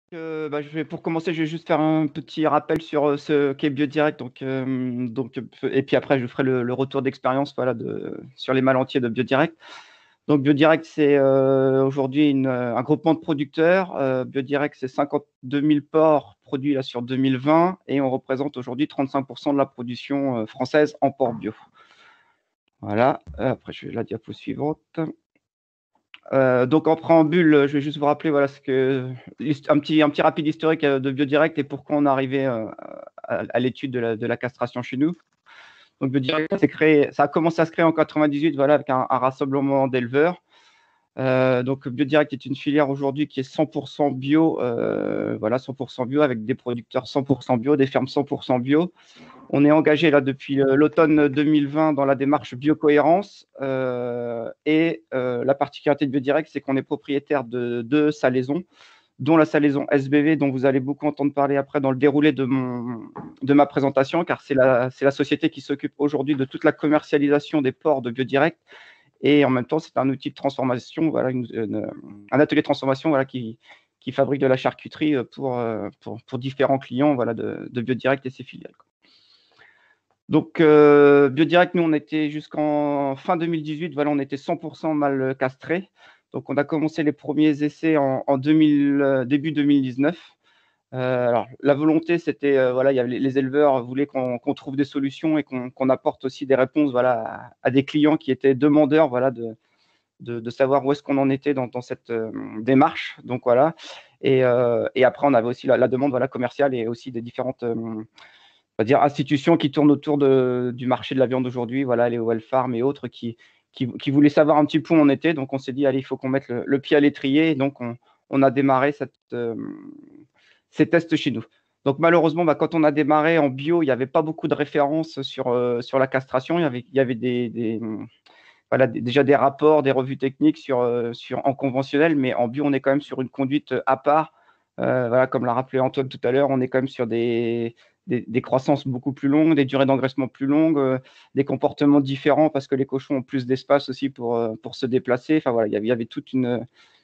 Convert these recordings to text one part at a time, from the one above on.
Pour commencer, je vais juste faire un petit rappel sur ce qu'est Biodirect. Et puis après, je ferai le retour d'expérience voilà, sur les mal entiers de Biodirect. Donc, Biodirect, c'est aujourd'hui un groupement de producteurs. Biodirect, c'est 52 000 porcs produits là, sur 2020 et on représente aujourd'hui 35% de la production française en porc bio. Voilà. Après, je vais la diapo suivante. Donc en préambule, je vais juste vous rappeler voilà, un petit rapide historique de Biodirect et pourquoi on est arrivé à l'étude de la castration chez nous. Donc Biodirect, ça a commencé à se créer en 98 voilà, avec un rassemblement d'éleveurs. Donc Biodirect est une filière aujourd'hui qui est 100% bio, voilà, 100% bio avec des producteurs 100% bio, des fermes 100% bio. On est engagé là depuis l'automne 2020 dans la démarche biocohérence la particularité de Biodirect, c'est qu'on est propriétaire de 2 salaisons, dont la salaison SBV, dont vous allez beaucoup entendre parler après dans le déroulé de ma présentation, car c'est la société qui s'occupe aujourd'hui de toute la commercialisation des porcs de Biodirect. Et en même temps, c'est un outil de transformation, voilà, un atelier de transformation voilà, qui fabrique de la charcuterie pour différents clients voilà, de Biodirect et ses filiales. Donc, Biodirect, nous, on était jusqu'en fin 2018, voilà, on était 100% mâles castrés. Donc, on a commencé les premiers essais en début 2019. Alors, la volonté, c'était, voilà, les éleveurs voulaient qu'on trouve des solutions et qu'on apporte aussi des réponses voilà, à des clients qui étaient demandeurs voilà, de savoir où est-ce qu'on en était dans cette démarche. Donc, voilà. Et après, on avait aussi la demande voilà, commerciale et aussi des différentes on va dire, institutions qui tournent autour du marché de la viande aujourd'hui, voilà, les Well Farm et autres qui voulaient savoir un petit peu où on était. Donc, on s'est dit, allez, il faut qu'on mette le pied à l'étrier. Et donc, on a démarré ces tests chez nous. Donc, malheureusement, quand on a démarré en bio, il n'y avait pas beaucoup de références sur la castration. Il y avait déjà des rapports, des revues techniques en conventionnel, mais en bio, on est quand même sur une conduite à part. Voilà, comme l'a rappelé Antoine tout à l'heure, on est quand même sur des croissances beaucoup plus longues, des durées d'engraissement plus longues, des comportements différents parce que les cochons ont plus d'espace aussi pour se déplacer. Enfin voilà, il y avait toute une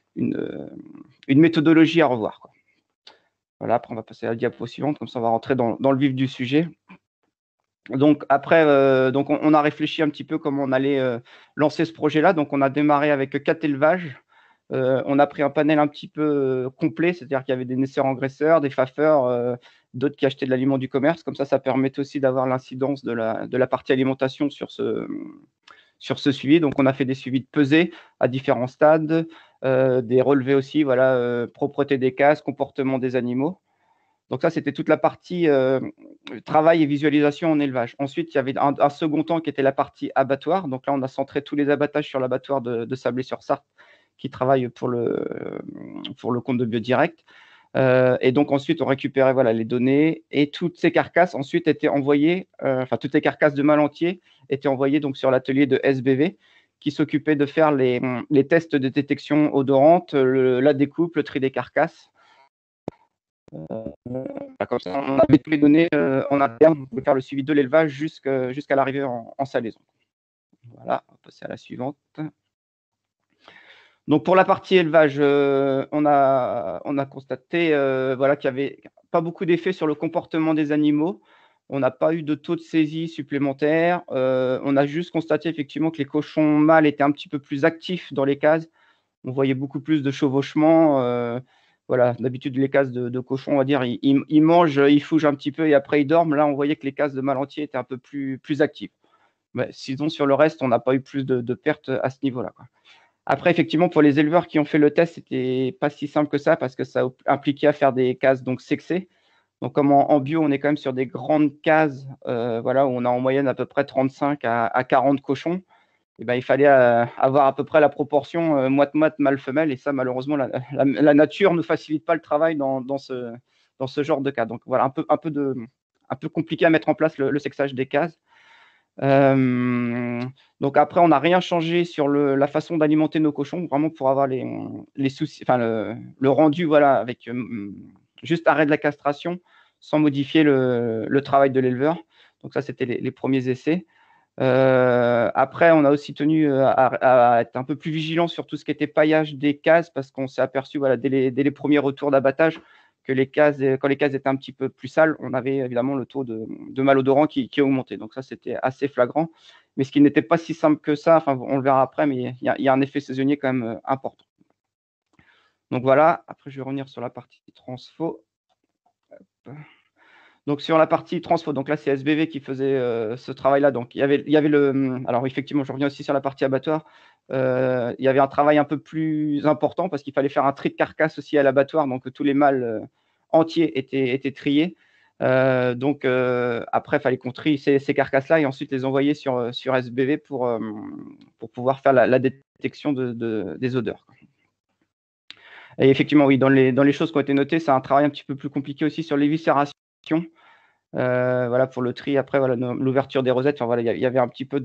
méthodologie à revoir, quoi. Voilà, après on va passer à la diapo suivante, comme ça on va rentrer dans le vif du sujet. Donc après, on a réfléchi un petit peu comment on allait lancer ce projet-là. Donc on a démarré avec 4 élevages. On a pris un panel un petit peu complet, c'est-à-dire qu'il y avait des naisseurs-engraisseurs, des faffeurs, d'autres qui achetaient de l'aliment du commerce. Comme ça permettait aussi d'avoir l'incidence de la partie alimentation sur ce suivi. Donc on a fait des suivis de pesée à différents stades, des relevés aussi, voilà, propreté des cases, comportement des animaux. Donc ça, c'était toute la partie travail et visualisation en élevage. Ensuite, il y avait un second temps qui était la partie abattoir. Donc là, on a centré tous les abattages sur l'abattoir de Sablé-sur-Sarthe qui travaille pour le compte de Biodirect. Et donc ensuite, on récupérait voilà, les données et toutes ces carcasses ensuite étaient envoyées, toutes les carcasses de mâles entiers étaient envoyées donc, sur l'atelier de SBV qui s'occupait de faire les tests de détection odorante, la découpe, le tri des carcasses. Comme ça, on avait toutes les données en interne, on pouvait faire le suivi de l'élevage jusqu'à l'arrivée en salaison. Voilà, on va passer à la suivante. Donc pour la partie élevage, on a constaté voilà, qu'il n'y avait pas beaucoup d'effets sur le comportement des animaux. On n'a pas eu de taux de saisie supplémentaire. On a juste constaté effectivement que les cochons mâles étaient un petit peu plus actifs dans les cases. On voyait beaucoup plus de chevauchement. Voilà, d'habitude, les cases de cochons, on va dire, ils mangent, ils fougent un petit peu et après ils dorment. Là, on voyait que les cases de mâles entiers étaient un peu plus actives. Mais sinon, sur le reste, on n'a pas eu plus de pertes à ce niveau-là, quoi. Après, effectivement, pour les éleveurs qui ont fait le test, c'était pas si simple que ça parce que ça impliquait à faire des cases donc sexées. Donc, comme en bio, on est quand même sur des grandes cases, voilà, où on a en moyenne à peu près 35 à 40 cochons. Et ben, il fallait avoir à peu près la proportion moite-moite mâle-femelle. Et ça, malheureusement, la nature ne facilite pas le travail dans ce genre de cas. Donc, voilà, un peu compliqué à mettre en place le sexage des cases. Donc après, on n'a rien changé sur la façon d'alimenter nos cochons, vraiment pour avoir les soucis, enfin le rendu, voilà, avec juste arrêt de la castration, sans modifier le travail de l'éleveur. Donc ça, c'était les premiers essais. Après, on a aussi tenu à être un peu plus vigilant sur tout ce qui était paillage des cases, parce qu'on s'est aperçu, voilà, dès les premiers retours d'abattage, que quand les cases étaient un petit peu plus sales, on avait évidemment le taux de malodorant qui augmentait. Donc ça, c'était assez flagrant. Mais ce qui n'était pas si simple que ça, enfin, on le verra après, mais il y a un effet saisonnier quand même important. Donc voilà, après je vais revenir sur la partie transfo. Hop. Donc sur la partie transfo, donc là c'est SBV qui faisait ce travail-là. Donc il y avait alors effectivement, je reviens aussi sur la partie abattoir. Il y avait un travail un peu plus important parce qu'il fallait faire un tri de carcasse aussi à l'abattoir, donc tous les mâles entiers étaient triés. Après, il fallait qu'on trie ces carcasses-là et ensuite les envoyer sur SBV pour pouvoir faire la détection des odeurs. Et effectivement, oui, dans les choses qui ont été notées, c'est un travail un petit peu plus compliqué aussi sur l'éviscération. Voilà, pour le tri, après, voilà, l'ouverture des rosettes. Enfin, voilà, il y avait un petit peu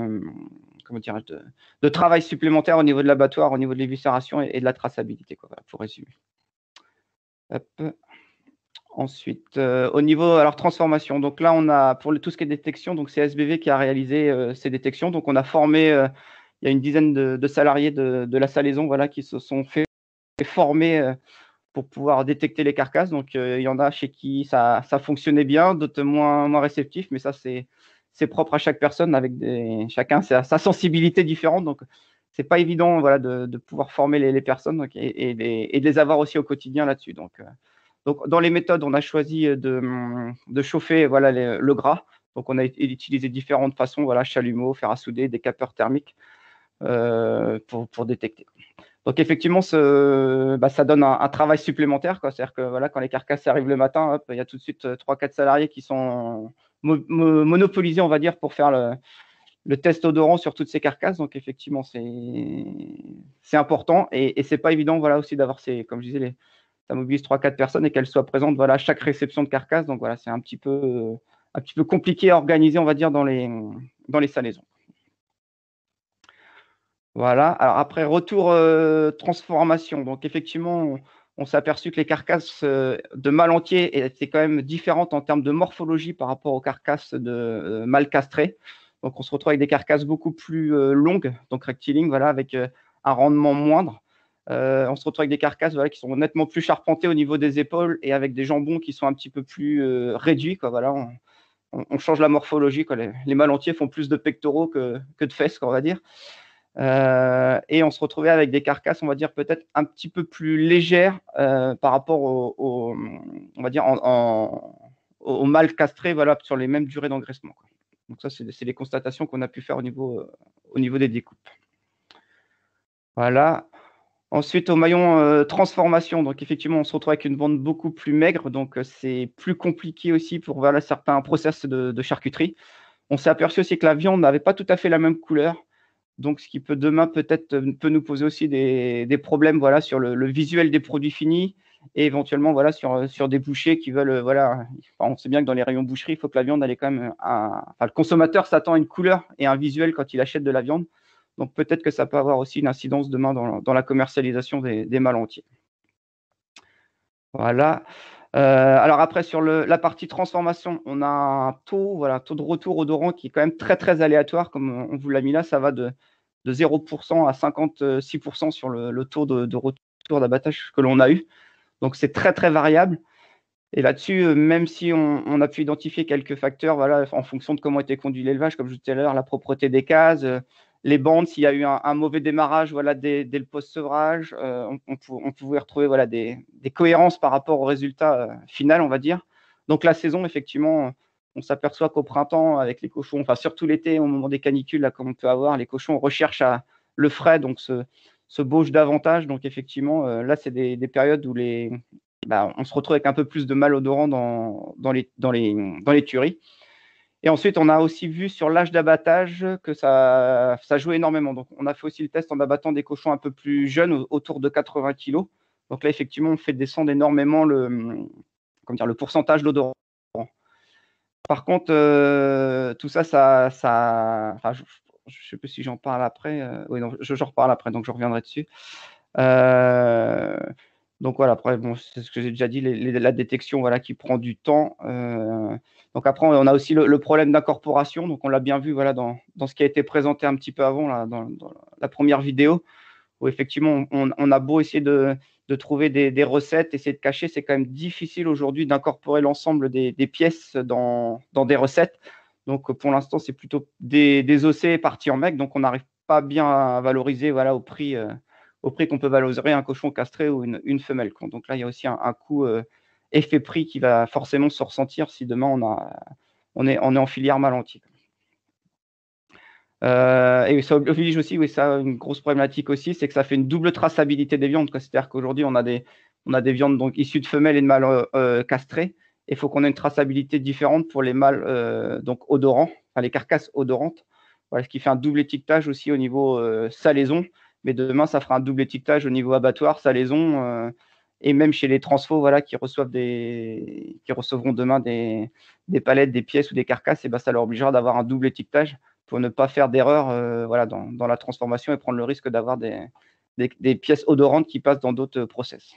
de travail supplémentaire au niveau de l'abattoir, au niveau de l'éviscération et de la traçabilité, quoi, voilà, pour résumer. Hop. Ensuite, au niveau alors transformation. Donc là, on a pour tout ce qui est détection, donc c'est SBV qui a réalisé ces détections. Donc on a formé, il y a une dizaine de salariés de la salaison, voilà, qui se sont fait former pour pouvoir détecter les carcasses. Donc il y en a chez qui ça fonctionnait bien, d'autres moins réceptifs, mais ça c'est propre à chaque personne, avec chacun sa sensibilité différente. Donc c'est pas évident, voilà, de pouvoir former les personnes, donc, et de les avoir aussi au quotidien là-dessus. Donc dans les méthodes, on a choisi de chauffer, voilà, le gras. Donc on a utilisé différentes façons, voilà, chalumeau, fer à souder, des capeurs thermiques pour détecter. Donc effectivement, ça donne un travail supplémentaire, quoi. C'est-à-dire que voilà, quand les carcasses arrivent le matin, hop, il y a tout de suite 3-4 salariés qui sont monopolisés, on va dire, pour faire le test odorant sur toutes ces carcasses. Donc effectivement, c'est important et c'est pas évident, voilà, aussi d'avoir comme je disais, ça mobilise 3-4 personnes et qu'elles soient présentes, voilà, à chaque réception de carcasse. Donc voilà, c'est un petit peu compliqué à organiser, on va dire, dans les salaisons. Voilà. Alors après, retour transformation. Donc effectivement, on s'est aperçu que les carcasses de mâles entiers étaient quand même différentes en termes de morphologie par rapport aux carcasses de mâles castrés. Donc on se retrouve avec des carcasses beaucoup plus longues, donc rectilignes, voilà, avec un rendement moindre. On se retrouve avec des carcasses, voilà, qui sont nettement plus charpentées au niveau des épaules et avec des jambons qui sont un petit peu plus réduits, quoi. Voilà, on change la morphologie, quoi. Les mâles entiers font plus de pectoraux que de fesses, quoi, on va dire. Et on se retrouvait avec des carcasses, on va dire, peut-être un petit peu plus légères par rapport on va dire, au mâle castré, voilà, sur les mêmes durées d'engraissement, quoi. Donc ça, c'est les constatations qu'on a pu faire au niveau des découpes. Voilà. Ensuite, au maillon transformation, donc effectivement, on se retrouve avec une bande beaucoup plus maigre, donc c'est plus compliqué aussi pour, voilà, certains process de charcuterie. On s'est aperçu aussi que la viande n'avait pas tout à fait la même couleur. Donc, ce qui peut demain peut-être peut nous poser aussi des problèmes, voilà, sur le visuel des produits finis et éventuellement, voilà, sur des bouchers qui veulent, voilà. Enfin, on sait bien que dans les rayons boucherie, il faut que la viande, elle est quand même le consommateur s'attend à une couleur et un visuel quand il achète de la viande. Donc peut-être que ça peut avoir aussi une incidence demain dans la commercialisation des mâles entiers. Voilà. Alors après, sur la partie transformation, on a un taux de retour odorant qui est quand même très, très aléatoire, comme on vous l'a mis là. Ça va de 0% à 56% sur le taux de retour d'abattage que l'on a eu. Donc c'est très, très variable. Et là-dessus, même si on a pu identifier quelques facteurs, voilà, en fonction de comment était conduit l'élevage, comme je disais tout à l'heure, la propreté des cases, les bandes, s'il y a eu un mauvais démarrage, voilà, dès le post-sevrage, on pouvait retrouver, voilà, des cohérences par rapport au résultat final, on va dire. Donc la saison, effectivement, on s'aperçoit qu'au printemps, avec les cochons, enfin surtout l'été, au moment des canicules, là, comme on peut avoir, les cochons recherchent le frais, donc se bauchent davantage. Donc effectivement, là, c'est des périodes où on se retrouve avec un peu plus de malodorant dans les tueries. Et ensuite, on a aussi vu sur l'âge d'abattage que ça jouait énormément. Donc, on a fait aussi le test en abattant des cochons un peu plus jeunes, autour de 80 kg. Donc là, effectivement, on fait descendre énormément le pourcentage d'odorant. Par contre, tout ça, enfin, je ne sais plus si j'en parle après. Oui, non, j'en reparle après, donc je reviendrai dessus. Donc voilà, après, bon, c'est ce que j'ai déjà dit, la détection, voilà, qui prend du temps. Donc après, on a aussi le problème d'incorporation. Donc on l'a bien vu, voilà, dans ce qui a été présenté un petit peu avant, là, dans la première vidéo, où effectivement, on a beau essayer de trouver des recettes, essayer de cacher, c'est quand même difficile aujourd'hui d'incorporer l'ensemble des pièces dans des recettes. Donc, pour l'instant, c'est plutôt des OC partis en mec, donc on n'arrive pas bien à valoriser, voilà, au prix qu'on peut valoriser un cochon castré ou une femelle, quoi. Donc là, il y a aussi un coût effet prix qui va forcément se ressentir si demain on est en filière mâle entier. Et ça oblige aussi, oui, ça, une grosse problématique aussi, c'est que ça fait une double traçabilité des viandes. C'est-à-dire qu'aujourd'hui, on a des viandes donc issues de femelles et de mâles castrés. Il faut qu'on ait une traçabilité différente pour les mâles donc odorants, enfin les carcasses odorantes. Voilà, ce qui fait un double étiquetage aussi au niveau salaison. Mais demain, ça fera un double étiquetage au niveau abattoir, salaison, et même chez les transfos, voilà, qui recevront demain des palettes, des pièces ou des carcasses, et ben, ça leur obligera d'avoir un double étiquetage pour ne pas faire d'erreur voilà, dans la transformation et prendre le risque d'avoir des pièces odorantes qui passent dans d'autres process.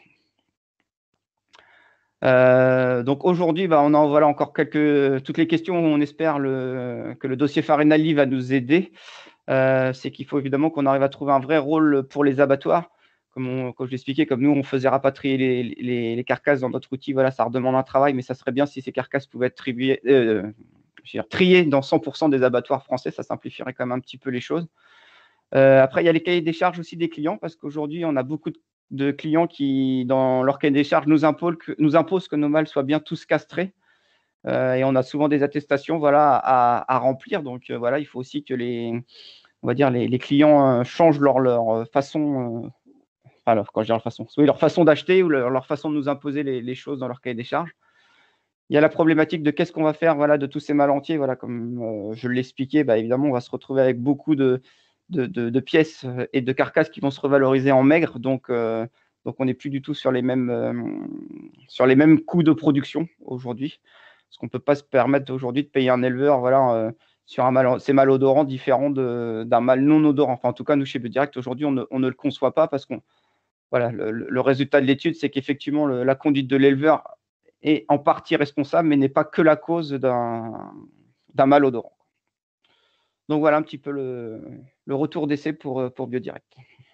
Donc aujourd'hui, on a voilà, encore toutes les questions. On espère que le dossier Farinelli va nous aider. C'est qu'il faut évidemment qu'on arrive à trouver un vrai rôle pour les abattoirs. Comme je l'expliquais, comme nous, on faisait rapatrier les carcasses dans notre outil, voilà, ça redemande un travail, mais ça serait bien si ces carcasses pouvaient être triées dans 100% des abattoirs français, ça simplifierait quand même un petit peu les choses. Après, il y a les cahiers des charges aussi des clients, parce qu'aujourd'hui, on a beaucoup de clients qui, dans leur cahier des charges, nous imposent que nos mâles soient bien tous castrés. Et on a souvent des attestations, voilà, à remplir. Donc voilà, il faut aussi que on va dire les clients changent leur façon, alors quand je dis leur façon, oui, leur façon d'acheter ou leur façon de nous imposer les choses dans leur cahier des charges. Il y a la problématique de qu'est-ce qu'on va faire, voilà, de tous ces mâles entiers. Voilà, comme je l'expliquais, évidemment, on va se retrouver avec beaucoup de pièces et de carcasses qui vont se revaloriser en maigre. Donc on n'est plus du tout sur les mêmes coûts de production aujourd'hui. Parce qu'on ne peut pas se permettre aujourd'hui de payer un éleveur, voilà, sur ces mâles odorants différents d'un mâle non odorant. Enfin, en tout cas, nous, chez BioDirect, aujourd'hui, on ne le conçoit pas parce qu'on voilà, le résultat de l'étude, c'est qu'effectivement, la conduite de l'éleveur est en partie responsable, mais n'est pas que la cause d'un mâle odorant. Donc voilà un petit peu le retour d'essai pour BioDirect.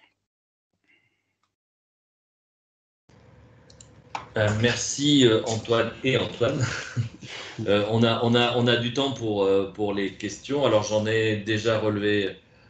Merci Antoine et Antoine. On a du temps pour les questions. Alors j'en ai déjà relevé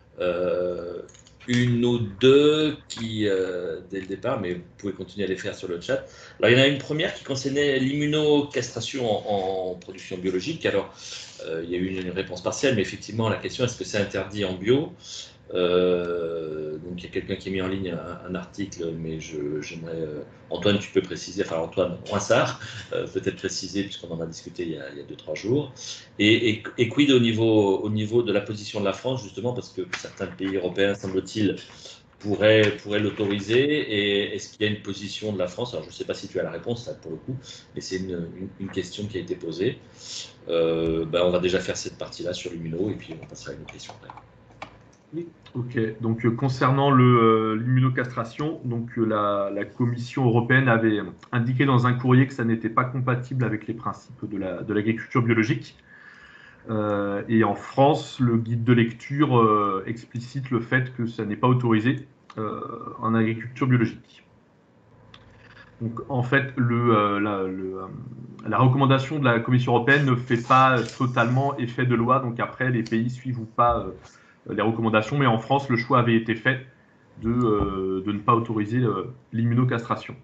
une ou deux qui dès le départ, mais vous pouvez continuer à les faire sur le chat. Alors il y en a une première qui concernait l'immunocastration en production biologique. Alors il y a eu une réponse partielle, mais effectivement la question est-ce que c'est interdit en bio? Donc il y a quelqu'un qui a mis en ligne un article, mais j'aimerais Antoine, tu peux préciser, enfin Antoine Roissard, peut-être préciser puisqu'on en a discuté il y a 2-3 jours. Et quid au niveau de la position de la France justement, parce que certains pays européens semble-t-il pourraient l'autoriser. Et est-ce qu'il y a une position de la France? Alors je ne sais pas si tu as la réponse ça, pour le coup, mais c'est une question qui a été posée. On va déjà faire cette partie-là sur l'immuno et puis on passera à une autre question après. Oui. Ok, donc concernant l'immunocastration, donc la Commission européenne avait indiqué dans un courrier que ça n'était pas compatible avec les principes de l'agriculture biologique. Et en France, le guide de lecture explicite le fait que ça n'est pas autorisé en agriculture biologique. Donc en fait, la recommandation de la Commission européenne ne fait pas totalement effet de loi. Donc après, les pays suivent ou pas les recommandations, mais en France, le choix avait été fait de ne pas autoriser l'immunocastration.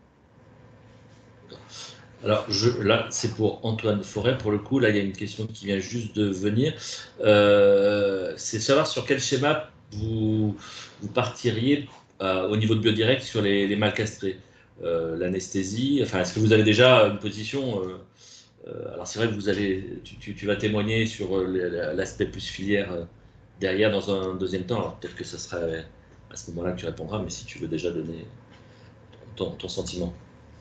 Alors là, c'est pour Antoine Forêt. Pour le coup, là, il y a une question qui vient juste de venir. C'est savoir sur quel schéma vous partiriez au niveau de BioDirect sur les mâles castrés. L'anesthésie, enfin, est-ce que vous avez déjà une position alors c'est vrai que tu vas témoigner sur l'aspect plus filière derrière dans un deuxième temps. Alors peut-être que ce sera à ce moment-là que tu répondras, mais si tu veux déjà donner ton sentiment.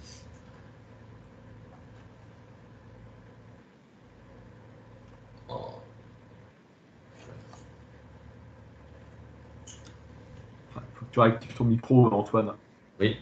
Faut que tu réactives ton micro, Antoine. Oui.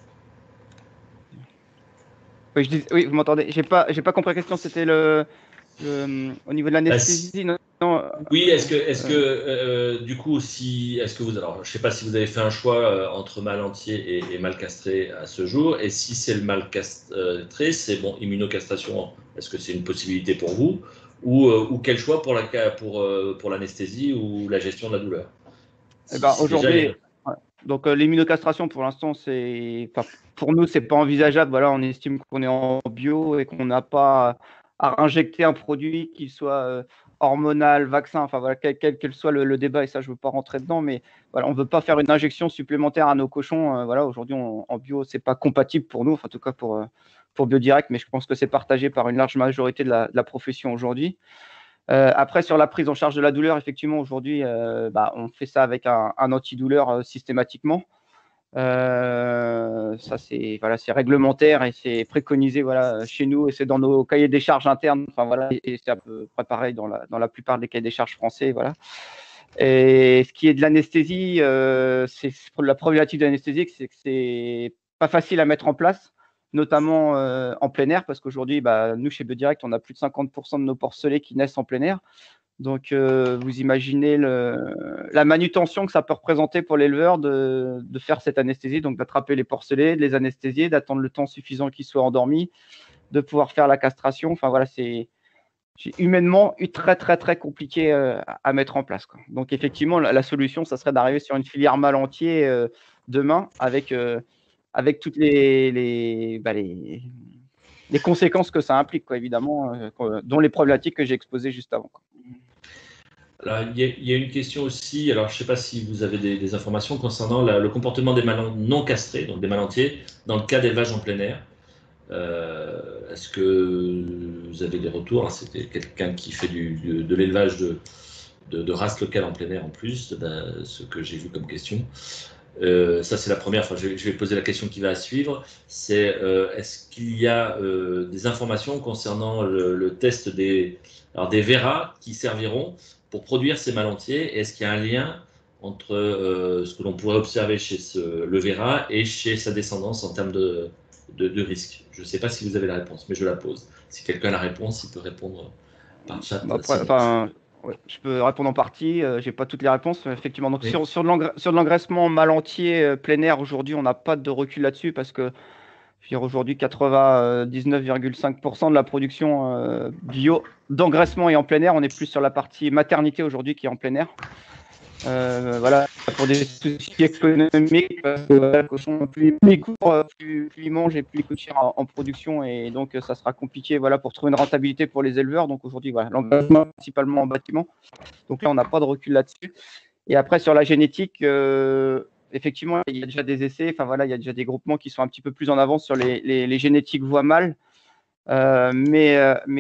Oui, oui, vous m'entendez. J'ai pas compris la question. C'était Au niveau de l'anesthésie, non. Oui, du coup, alors, je ne sais pas si vous avez fait un choix entre mal entier et mal castré à ce jour, et si c'est le mal castré, c'est bon, immunocastration, est-ce que c'est une possibilité pour vous, ou quel choix pour l'anesthésie ou la gestion de la douleur? Aujourd'hui, donc l'immunocastration pour l'instant, pour nous, c'est pas envisageable. Voilà, on estime qu'on est en bio et qu'on n'a pas à injecter un produit qui soit hormonal, vaccin, enfin voilà, quel soit le débat, et ça je veux pas rentrer dedans, mais voilà, on veut pas faire une injection supplémentaire à nos cochons. Voilà, aujourd'hui en bio, c'est pas compatible pour nous, enfin, en tout cas pour BioDirect, mais je pense que c'est partagé par une large majorité de la profession aujourd'hui. Après, sur la prise en charge de la douleur, effectivement, aujourd'hui, on fait ça avec un antidouleur systématiquement. Ça, c'est réglementaire et c'est préconisé chez nous, et c'est dans nos cahiers des charges internes. Enfin, voilà, et c'est à peu près pareil dans la plupart des cahiers des charges français. Voilà. Et ce qui est de l'anesthésie, la problématique de l'anesthésie, c'est que c'est pas facile à mettre en place, notamment en plein air, parce qu'aujourd'hui, nous, chez BioDirect, on a plus de 50% de nos porcelets qui naissent en plein air. Donc, vous imaginez la manutention que ça peut représenter pour l'éleveur de faire cette anesthésie, donc d'attraper les porcelets, de les anesthésier, d'attendre le temps suffisant qu'ils soient endormis, de pouvoir faire la castration. Enfin, voilà, c'est humainement très, très, très compliqué à mettre en place, quoi. Donc, effectivement, la solution, ça serait d'arriver sur une filière mal entier demain avec toutes les conséquences que ça implique, quoi, évidemment, dont les problématiques que j'ai exposées juste avant, quoi. Alors, il y a une question aussi, alors je ne sais pas si vous avez des informations concernant le comportement des mâles non castrés, donc des mâles entiers, dans le cas d'élevage en plein air. Est-ce que vous avez des retours? C'était quelqu'un qui fait de l'élevage de races locales en plein air en plus, ce que j'ai vu comme question. Ça, c'est la première. Enfin, je vais poser la question qui va suivre. C'est est-ce qu'il y a des informations concernant le test des VERA qui serviront pour produire ces mâles entiers? Est-ce qu'il y a un lien entre ce que l'on pourrait observer chez le VERA et chez sa descendance en termes de risque? Je ne sais pas si vous avez la réponse, mais je la pose. Si quelqu'un a la réponse, il peut répondre par chat. Ouais, je peux répondre en partie. J'ai pas toutes les réponses, effectivement. Donc, oui. Sur de l'engraissement mal entier plein air, aujourd'hui, on n'a pas de recul là-dessus, parce que aujourd'hui, 99,5% de la production bio d'engraissement est en plein air. On est plus sur la partie maternité aujourd'hui qui est en plein air. Voilà, pour des soucis économiques, parce que le cochon, plus il court, plus il mange et plus il coûte cher en production, et donc ça sera compliqué, voilà, pour trouver une rentabilité pour les éleveurs. Donc aujourd'hui, voilà, l'engagement principalement en bâtiment. Donc là, on n'a pas de recul là-dessus. Et après, sur la génétique, effectivement, il y a déjà des essais. Enfin voilà, il y a déjà des groupements qui sont un petit peu plus en avance sur les génétiques voix mâles. Mais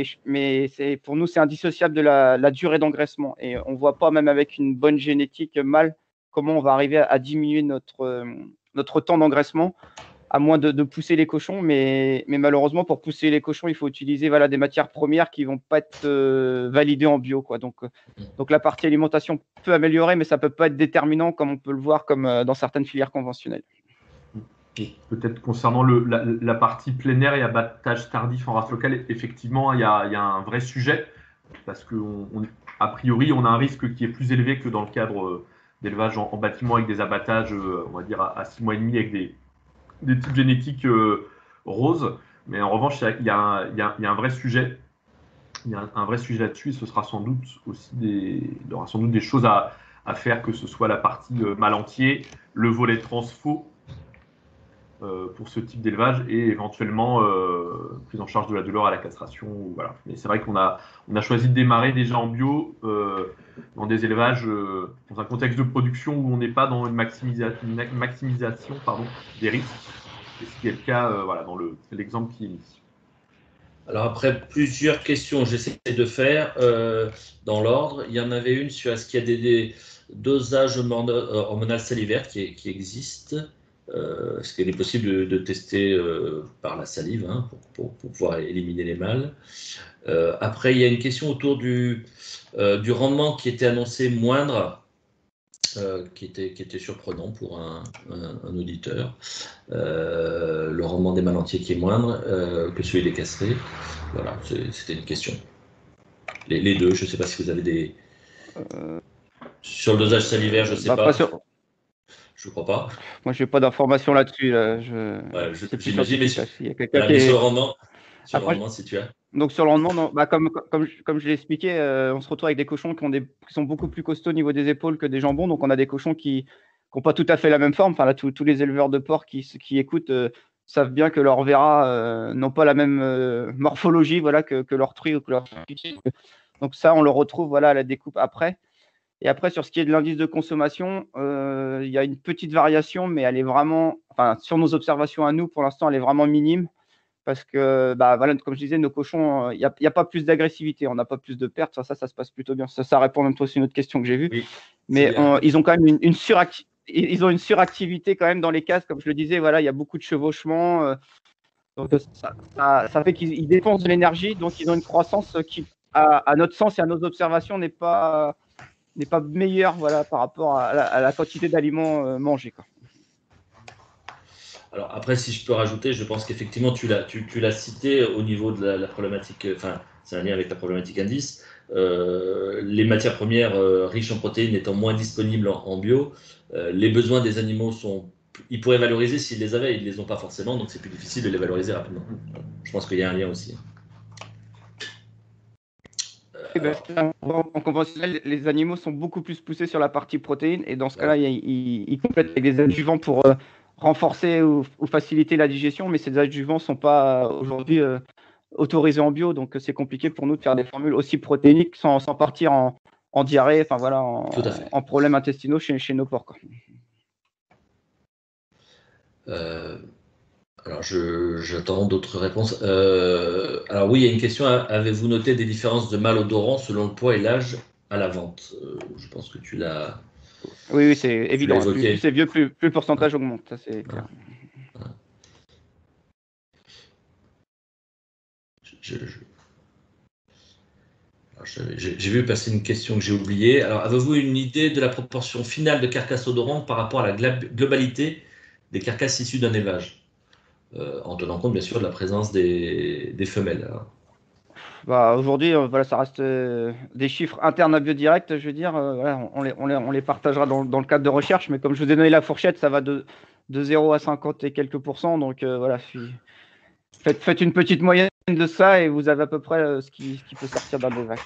pour nous, c'est indissociable de la durée d'engraissement, et on ne voit pas, même avec une bonne génétique mâle, comment on va arriver à diminuer notre temps d'engraissement, à moins de pousser les cochons. Mais malheureusement, pour pousser les cochons, il faut utiliser des matières premières qui ne vont pas être validées en bio, quoi. Donc la partie alimentation peut améliorer, mais ça ne peut pas être déterminant comme on peut le voir comme dans certaines filières conventionnelles. Peut-être concernant la partie plein air et abattage tardif en race locale, effectivement, il y a un vrai sujet, parce qu'a priori, on a un risque qui est plus élevé que dans le cadre d'élevage en bâtiment, avec des abattages, on va dire, à 6 mois et demi, avec des types génétiques roses. Mais en revanche, il y a un vrai sujet. Il y a un vrai sujet là-dessus, et ce sera sans doute aussi il y aura sans doute des choses à faire, que ce soit la partie mâle entier, le volet transfo, pour ce type d'élevage, et éventuellement prise en charge de la douleur à la castration. Voilà. Mais c'est vrai qu'on a choisi de démarrer déjà en bio dans des élevages, dans un contexte de production où on n'est pas dans une maximisation des risques, et ce qui est le cas dans l'exemple qui est mis. Alors après, plusieurs questions j'essaie de faire dans l'ordre. Il y en avait une sur est-ce qu'il y a des dosages hormonal salivaires qui existent. Est-ce qu'il est possible de tester par la salive, hein, pour pouvoir éliminer les mâles. Après, il y a une question autour du rendement qui était annoncé moindre, qui était surprenant pour un auditeur. Le rendement des mâles entiers qui est moindre que celui des castrés. Voilà, c'était une question. Les deux, je ne sais pas si vous avez des... Sur le dosage salivaire, je ne sais pas. Je ne crois pas. Moi, je n'ai pas d'informations là-dessus. J'imagine, mais sur le rendement, si tu as. Donc sur le rendement, non, comme je l'ai expliqué, on se retrouve avec des cochons qui sont beaucoup plus costauds au niveau des épaules que des jambons. Donc on a des cochons qui n'ont pas tout à fait la même forme. Enfin là, tous les éleveurs de porc qui écoutent savent bien que leurs verras n'ont pas la même morphologie, voilà, que leur truie ou que leur. Donc ça, on le retrouve, voilà, à la découpe après. Et après, sur ce qui est de l'indice de consommation, il y a une petite variation, mais elle est vraiment, enfin, sur nos observations à nous, pour l'instant, elle est vraiment minime. Parce que, voilà, comme je disais, nos cochons, il n'y a pas plus d'agressivité, on n'a pas plus de pertes. Ça se passe plutôt bien. Ça répond même aussi à une autre question que j'ai vue. Oui, mais ils ont quand même une suractivité quand même dans les cases. Comme je le disais, voilà, il y a beaucoup de chevauchement. Donc, ça fait qu'ils dépensent de l'énergie. Donc, ils ont une croissance qui, à notre sens et à nos observations, n'est pas meilleure, voilà, par rapport à la quantité d'aliments mangés, quoi. Alors après, si je peux rajouter, je pense qu'effectivement, tu l'as cité au niveau de la problématique, enfin, c'est un lien avec la problématique indice. Les matières premières riches en protéines étant moins disponibles en bio, les besoins des animaux ils pourraient valoriser s'ils les avaient, ils ne les ont pas forcément, donc c'est plus difficile de les valoriser rapidement. Je pense qu'il y a un lien aussi. En conventionnel, les animaux sont beaucoup plus poussés sur la partie protéine, et dans ce cas-là, ils complètent avec des adjuvants pour renforcer ou faciliter la digestion, mais ces adjuvants ne sont pas aujourd'hui autorisés en bio, donc c'est compliqué pour nous de faire des formules aussi protéiniques sans partir en diarrhée, enfin voilà, en problèmes intestinaux chez nos porcs, quoi. Alors, j'attends d'autres réponses. Alors oui, il y a une question. Avez-vous noté des différences de malodorant selon le poids et l'âge à la vente? Je pense que tu l'as. Oui, c'est évident. Plus c'est vieux, plus le pourcentage augmente. Ça, c'est clair. J'ai vu passer une question que j'ai oubliée. Alors, avez-vous une idée de la proportion finale de carcasses odorantes par rapport à la globalité des carcasses issues d'un élevage, en tenant compte bien sûr de la présence des femelles? Aujourd'hui, voilà, ça reste des chiffres internes à Biodirect, je veux dire. Voilà, on les partagera dans le cadre de recherche, mais comme je vous ai donné la fourchette, ça va de 0 à 50 et quelques pourcents. Donc voilà, faites une petite moyenne de ça et vous avez à peu près ce qui peut sortir d'un élevage.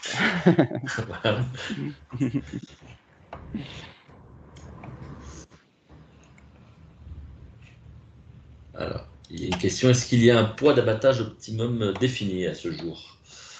Alors, il y a une question, est-ce qu'il y a un poids d'abattage optimum défini à ce jour?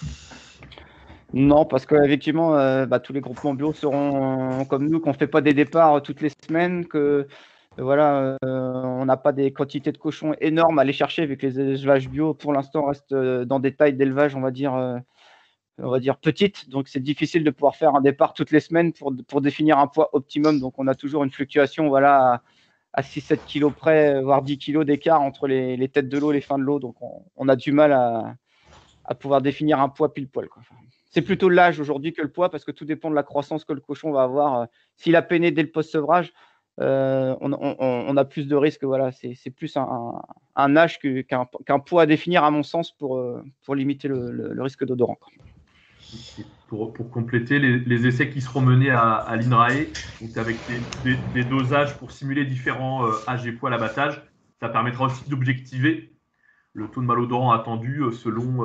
Non, parce qu'effectivement, tous les groupements bio seront comme nous, qu'on ne fait pas des départs toutes les semaines, que voilà, on n'a pas des quantités de cochons énormes à aller chercher, vu que les élevages bio, pour l'instant, restent dans des tailles d'élevage, on va dire petites. Donc, c'est difficile de pouvoir faire un départ toutes les semaines pour définir un poids optimum. Donc, on a toujours une fluctuation, voilà, à 6-7 kilos près, voire 10 kilos d'écart entre les têtes de l'eau et les fins de l'eau. Donc, on a du mal à pouvoir définir un poids pile poil, quoi. C'est plutôt l'âge aujourd'hui que le poids, parce que tout dépend de la croissance que le cochon va avoir. S'il a peiné dès le post-sevrage, on a plus de risques. Voilà, c'est plus un âge qu'un poids à définir, à mon sens, pour limiter le risque d'odorant. Pour compléter, les essais qui seront menés à l'INRAE, donc avec des dosages pour simuler différents âges et poids à l'abattage, ça permettra aussi d'objectiver le taux de malodorant attendu selon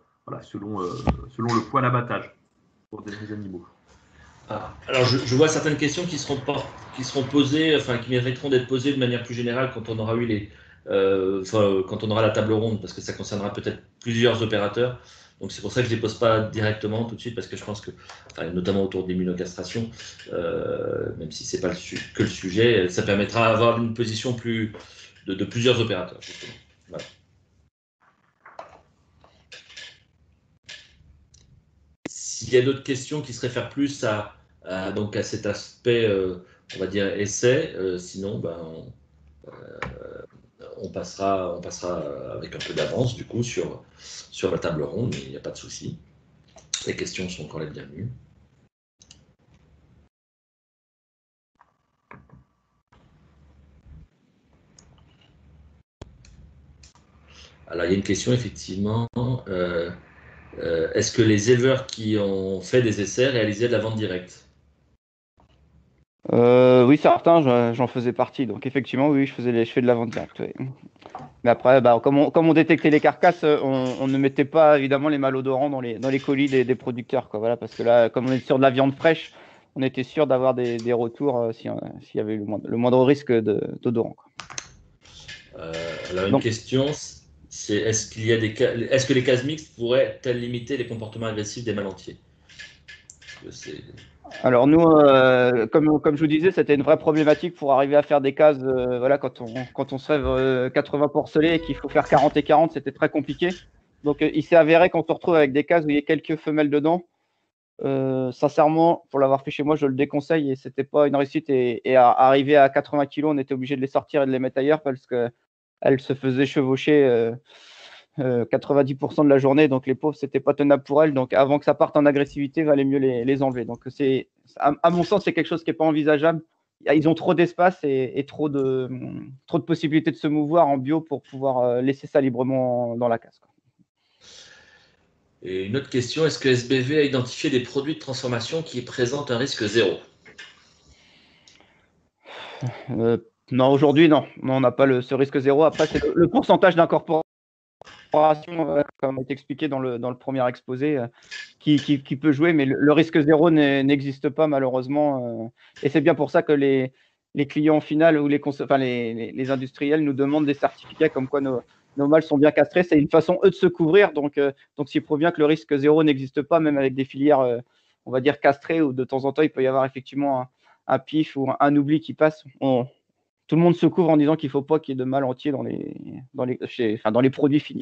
le poids à l'abattage pour des animaux. Alors, je vois certaines questions qui seront posées, enfin qui mériteront d'être posées de manière plus générale quand on aura eu quand on aura la table ronde, parce que ça concernera peut-être plusieurs opérateurs. Donc c'est pour ça que je ne les pose pas directement tout de suite, parce que je pense que, notamment autour de l'immunocastration, même si c'est pas que le sujet, ça permettra d'avoir une position de plusieurs opérateurs, justement. Voilà. S'il y a d'autres questions qui se réfèrent plus à cet aspect, on va dire, essai, sinon, on passera avec un peu d'avance, du coup, sur la table ronde, mais il n'y a pas de souci. Les questions sont encore les bienvenues. Alors, il y a une question, effectivement. Est-ce que les éleveurs qui ont fait des essais réalisaient de la vente directe? Oui, certains, j'en faisais partie. Donc, effectivement, oui, je fais de la vente directe. Oui. Mais après, comme on détectait les carcasses, on ne mettait pas évidemment les malodorants dans les colis des producteurs, quoi. Voilà, parce que là, comme on est sur de la viande fraîche, on était sûr d'avoir des retours s'il y avait le moindre risque d'odorant, quoi. Alors, une Donc, question, c'est est-ce que les cases mixtes pourraient-elles limiter les comportements agressifs des malentiers? alors nous, comme je vous disais, c'était une vraie problématique pour arriver à faire des cases. Voilà, quand on se rêve 80 porcelets et qu'il faut faire 40 et 40, c'était très compliqué. Donc, il s'est avéré qu'on se retrouve avec des cases où il y a quelques femelles dedans. Sincèrement, pour l'avoir fait chez moi, je le déconseille et c'était pas une réussite. Et à arriver à 80 kilos, on était obligé de les sortir et de les mettre ailleurs parce qu'elles se faisaient chevaucher 90% de la journée. Donc les pauvres, c'était pas tenable pour elles. Donc avant que ça parte en agressivité, il valait mieux les enlever. Donc à mon sens, c'est quelque chose qui n'est pas envisageable. Ils ont trop d'espace et trop de possibilités de se mouvoir en bio pour pouvoir laisser ça librement dans la case, quoi. Et une autre question, est-ce que SBV a identifié des produits de transformation qui présentent un risque zéro? Non, aujourd'hui, non. Non, on n'a pas ce risque zéro. Après, c'est le pourcentage d'incorporation, comme est expliqué dans le premier exposé, qui peut jouer, mais le risque zéro n'existe pas malheureusement. Et c'est bien pour ça que les clients finaux ou les industriels nous demandent des certificats comme quoi nos mâles sont bien castrés. C'est une façon, eux, de se couvrir. Donc s'il prouve bien que le risque zéro n'existe pas, même avec des filières, on va dire, castrées, où de temps en temps, il peut y avoir effectivement un pif ou un oubli qui passe. Tout le monde se couvre en disant qu'il ne faut pas qu'il y ait de mâles entiers dans les produits finis.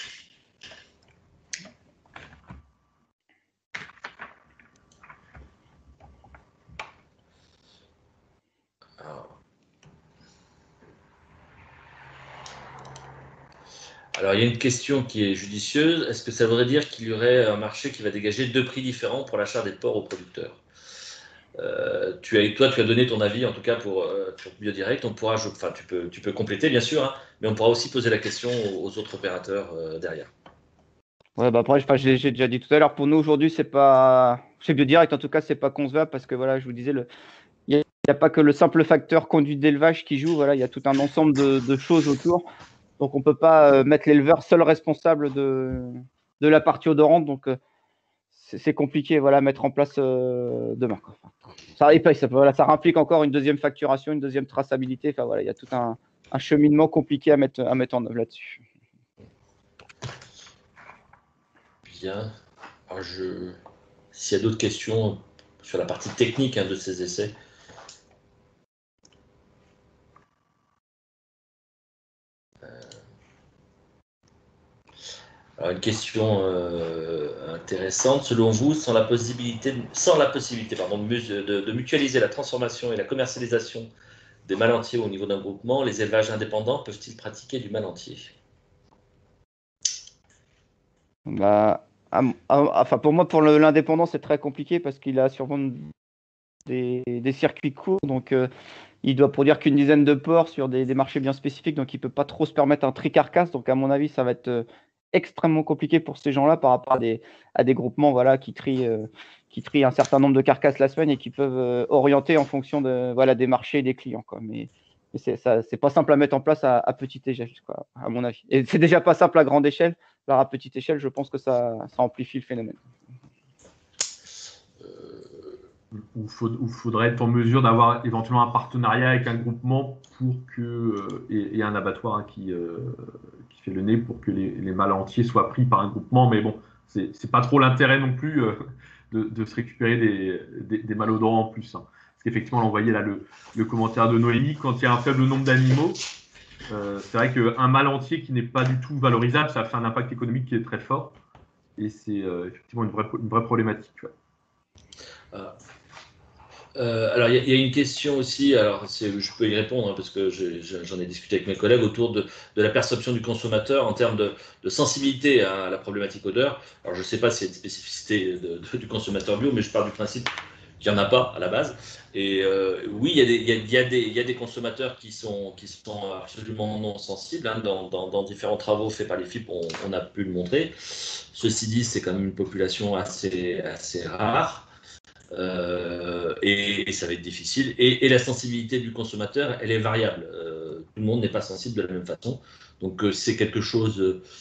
Alors, il y a une question qui est judicieuse. Est-ce que ça voudrait dire qu'il y aurait un marché qui va dégager deux prix différents pour l'achat des porcs aux producteurs? Tu as donné ton avis, en tout cas pour Biodirect. Tu peux compléter, bien sûr, hein, mais on pourra aussi poser la question aux autres opérateurs derrière. Ouais, après, j'ai déjà dit tout à l'heure, pour nous aujourd'hui, c'est pas chez Biodirect, en tout cas, c'est pas concevable parce que voilà, je vous disais, il n'y a pas que le simple facteur conduite d'élevage qui joue. Voilà, il y a tout un ensemble de choses autour. Donc, on peut pas mettre l'éleveur seul responsable de la partie odorante. Donc, c'est compliqué, voilà, à mettre en place demain, quoi. Ça implique encore une deuxième facturation, une deuxième traçabilité. Enfin voilà, il y a tout un cheminement compliqué à mettre en œuvre là-dessus. Bien. Alors s'il y a d'autres questions sur la partie technique de ces essais. Alors une question intéressante. Selon vous, sans la possibilité de mutualiser la transformation et la commercialisation des mâles entiers au niveau d'un groupement, les élevages indépendants peuvent-ils pratiquer du mâle entier? Enfin, pour moi, pour l'indépendant, c'est très compliqué parce qu'il a sûrement des circuits courts. Donc, il doit produire qu'une dizaine de porcs sur des marchés bien spécifiques. Donc, il ne peut pas trop se permettre un tri carcasse. Donc, à mon avis, ça va être extrêmement compliqué pour ces gens-là par rapport à des groupements, voilà, qui trient un certain nombre de carcasses la semaine et qui peuvent orienter en fonction des marchés et des clients, quoi. Mais c'est pas simple à mettre en place à petite échelle, quoi, à mon avis. Et c'est déjà pas simple à grande échelle. Alors à petite échelle, je pense que ça amplifie le phénomène. Où faudrait être en mesure d'avoir éventuellement un partenariat avec un groupement pour que et un abattoir qui fait le nez pour que les mâles entiers soient pris par un groupement. Mais bon, c'est pas trop l'intérêt non plus de se récupérer des mâles odorants en plus, hein. Parce qu'effectivement, on voyait là le commentaire de Noémie, quand il y a un faible nombre d'animaux, c'est vrai qu'un mâle entier qui n'est pas du tout valorisable, ça fait un impact économique qui est très fort. Et c'est effectivement une vraie problématique. Ouais. Alors, il y a une question aussi, alors je peux y répondre, hein, parce que j'en ai discuté avec mes collègues autour de la perception du consommateur en termes de sensibilité à la problématique odeur. Alors, je ne sais pas si c'est une spécificité du consommateur bio, mais je pars du principe qu'il n'y en a pas à la base. Et oui, il y a des consommateurs qui sont absolument non sensibles. Hein. Dans différents travaux faits par les FIP, on a pu le montrer. Ceci dit, c'est quand même une population assez rare. Et ça va être difficile. Et la sensibilité du consommateur, elle est variable. Tout le monde n'est pas sensible de la même façon. Donc, c'est quelque chose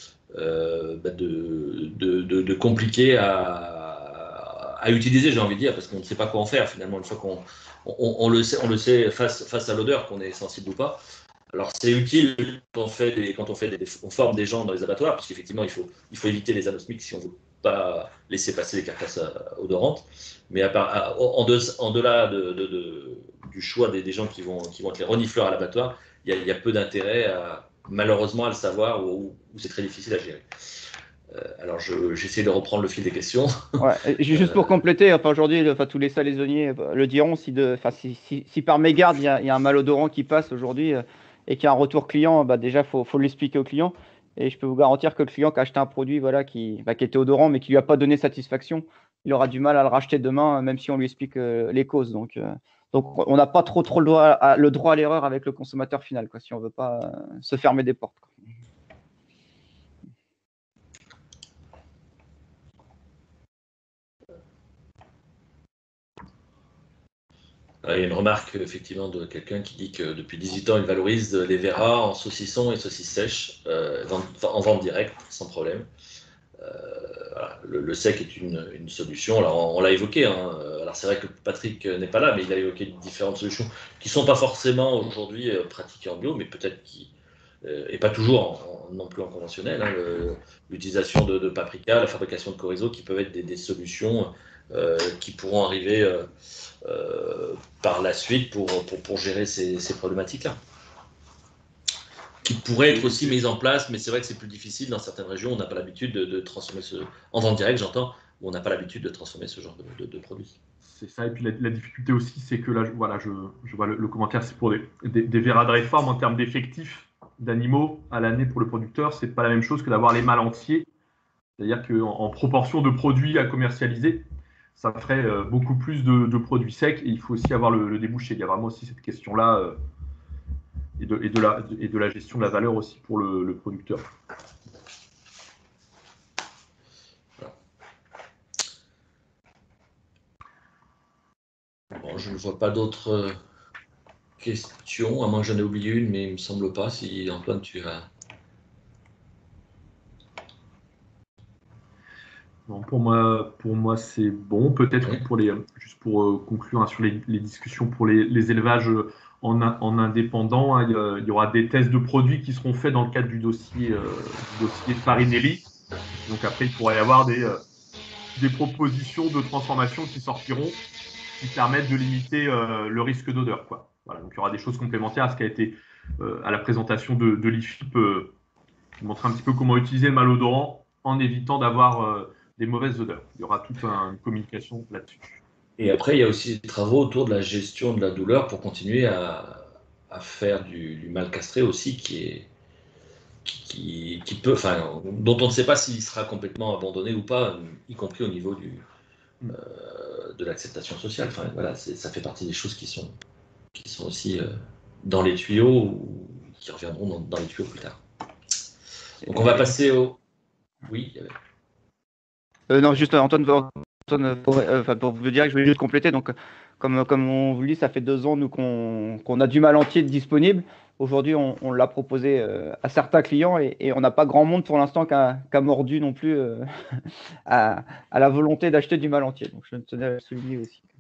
de compliqué à utiliser, j'ai envie de dire, parce qu'on ne sait pas quoi en faire finalement. Une fois qu'on le sait face à l'odeur, qu'on est sensible ou pas. Alors, c'est utile quand on forme des gens dans les abattoirs, parce qu'effectivement, il faut éviter les anosmiques si on ne veut pas laisser passer les carcasses odorantes. Mais en delà du choix des gens qui vont être les renifleurs à l'abattoir, il y a peu d'intérêt, malheureusement, à le savoir, ou c'est très difficile à gérer. Alors, j'essaie de reprendre le fil des questions. Ouais, juste pour compléter, enfin, aujourd'hui, tous les salaisonniers le diront, si par mégarde, il y a un malodorant qui passe aujourd'hui et qu'il y a un retour client, déjà, il faut l'expliquer au client. Et je peux vous garantir que le client qui a acheté un produit qui était odorant, mais qui ne lui a pas donné satisfaction, il aura du mal à le racheter demain, même si on lui explique les causes. Donc, on n'a pas trop le droit à l'erreur avec le consommateur final, quoi, si on ne veut pas se fermer des portes, quoi. Il y a une remarque effectivement de quelqu'un qui dit que depuis 18 ans, il valorise les verras en saucisson et saucisses sèches en vente directe, sans problème. Voilà. Le sec est une solution. Alors, on l'a évoqué. Hein. Alors, c'est vrai que Patrick n'est pas là, mais il a évoqué différentes solutions qui ne sont pas forcément aujourd'hui pratiquées en bio, mais peut-être et pas toujours non plus en conventionnel. Hein. L'utilisation de paprika, la fabrication de chorizo, qui peuvent être des solutions qui pourront arriver par la suite pour gérer ces problématiques-là. Qui pourraient être aussi mises en place, mais c'est vrai que c'est plus difficile dans certaines régions. On n'a pas l'habitude de transformer en vente directe, j'entends, où on n'a pas l'habitude de transformer ce genre de produits. C'est ça, et puis la difficulté aussi, c'est que là, voilà, je vois le commentaire, c'est pour des verras de réforme en termes d'effectifs d'animaux à l'année pour le producteur, c'est pas la même chose que d'avoir les mâles entiers. C'est-à-dire qu'en proportion de produits à commercialiser, ça ferait beaucoup plus de produits secs, et il faut aussi avoir le débouché. Il y a vraiment aussi cette question-là et de la gestion de la valeur aussi pour le producteur. Bon, je ne vois pas d'autres questions, à moins que j'en ai oublié une, mais il ne me semble pas. Si Antoine, tu as... Bon, pour moi c'est bon. Peut-être oui. Juste pour conclure hein, sur les discussions pour les élevages en indépendant, hein, il y aura des tests de produits qui seront faits dans le cadre du dossier Farinelli. Donc après, il pourrait y avoir des propositions de transformation qui sortiront, qui permettent de limiter le risque d'odeur, quoi. Voilà, donc il y aura des choses complémentaires à ce qui a été à la présentation de l'IFIP, qui montre un petit peu comment utiliser le malodorant en évitant d'avoir des mauvaises odeurs. Il y aura toute une communication là-dessus. Et après, il y a aussi des travaux autour de la gestion de la douleur pour continuer à faire du mal castré aussi, qui peut, enfin, dont on ne sait pas s'il sera complètement abandonné ou pas, y compris au niveau de l'acceptation sociale. Enfin, voilà, ça fait partie des choses qui sont aussi dans les tuyaux ou qui reviendront dans les tuyaux plus tard. Donc, on va passer au... Oui, il y avait... Non, juste Antoine, pour vous dire que je vais juste compléter. Donc, comme on vous le dit, ça fait 2 ans nous qu'on a du mal entier disponible. Aujourd'hui, on l'a proposé à certains clients et on n'a pas grand monde pour l'instant qui a mordu non plus à la volonté d'acheter du mal entier. Donc, je tenais à le souligner aussi.